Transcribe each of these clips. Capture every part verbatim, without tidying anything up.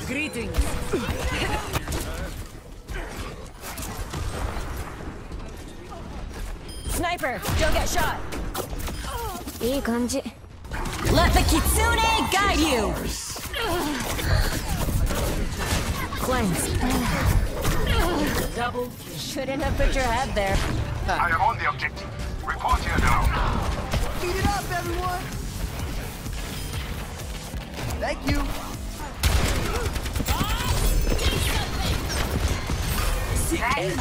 Greetings. Sniper, don't get shot. Let the kitsune guide you. Cleanse. Double. Shouldn't have put your head there. I am on the objective. Report here now. Beat it up, everyone! Thank you. Hey.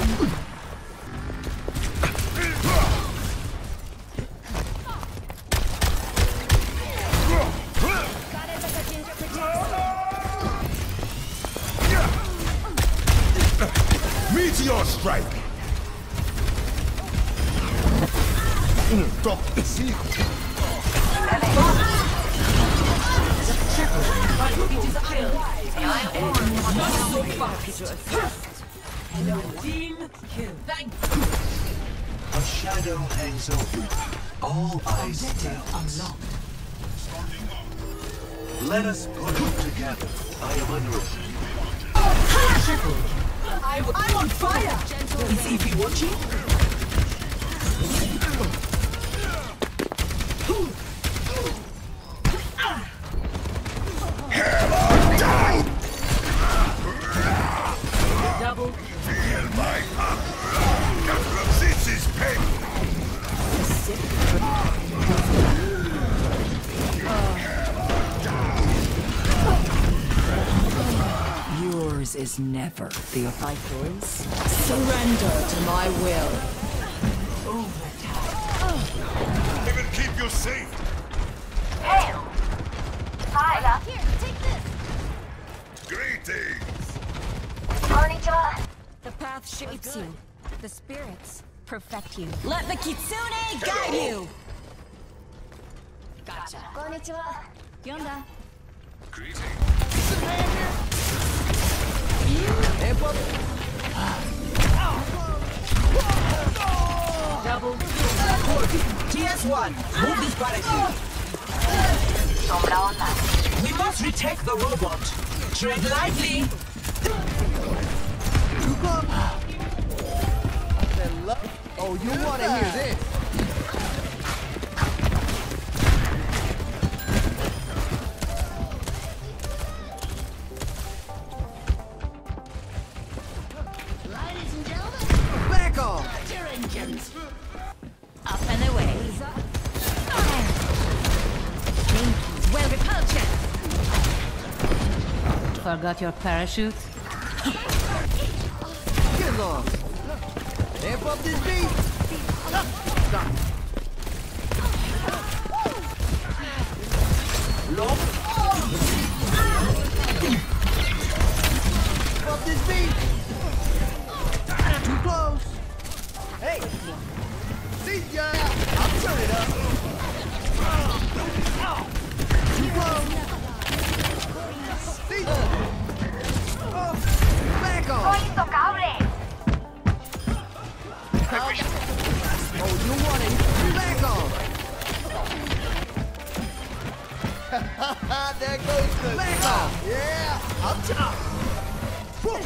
Meteor strike! Drop the seal. Team kill. Thank A shadow hangs over. All eyes stay unlocked. Let us put it together. I am under I, I'm on fire! Is Evie watching? Double. Feel my hunger. This is pain. Yours is never the fighters. Surrender to my will. Even keep you safe. Hail! Hi. Here, take this. Greetings. Konnichiwa. The path shapes you. The spirits perfect you. Let the kitsune guide you. Gotcha. Konnichiwa. Yonda. Double. T S one, move this barricade. Sombra onda. We must retake the robot. Tread lightly. Oh, you want to hear this? Ladies and gentlemen, Back off! your engines. Up and away. Well, repulsion. Forgot your parachute? Get along! Amp up this beat! Stop! Lock. Amp up this beat! Too close! Hey! See ya! I'll turn it up! Too close! See ya! Oh, back off! Intocable. Oh, you want it? Back off! There goes the back off! Yeah! Up top! Bow!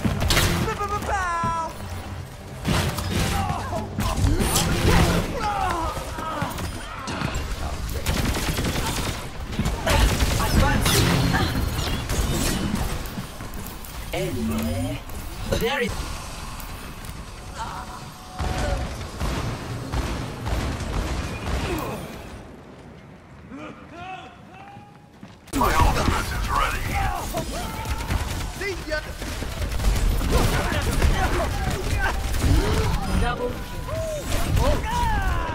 Anyway, there is. My ultimate is ready. See ya! Double.